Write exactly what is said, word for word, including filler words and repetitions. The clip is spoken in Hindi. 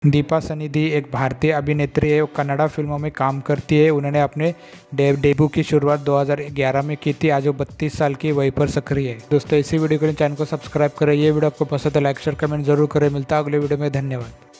दीपा सनिधि एक भारतीय अभिनेत्री है, वो कन्नड़ा फिल्मों में काम करती है। उन्होंने अपने डे डेब्यू की शुरुआत दो हज़ार ग्यारह में की थी। आज वो बत्तीस साल की वहीं पर सक्रिय है। दोस्तों इसी वीडियो के लिए चैनल को सब्सक्राइब करें। ये वीडियो आपको पसंद है लाइक शेयर कमेंट जरूर करें। मिलता है अगले वीडियो में, धन्यवाद।